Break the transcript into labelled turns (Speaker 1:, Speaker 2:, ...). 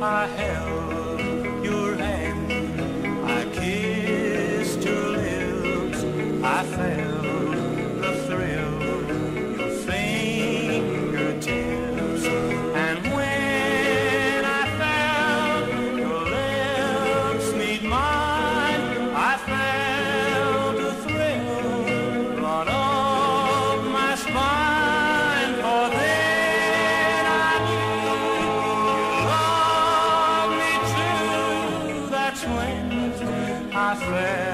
Speaker 1: I held your hand, I kissed your lips, I felt the thrill, your fingertips, and when I felt your lips meet mine, I felt a thrill run up my spine, for then I knew you loved me too. That's when I felt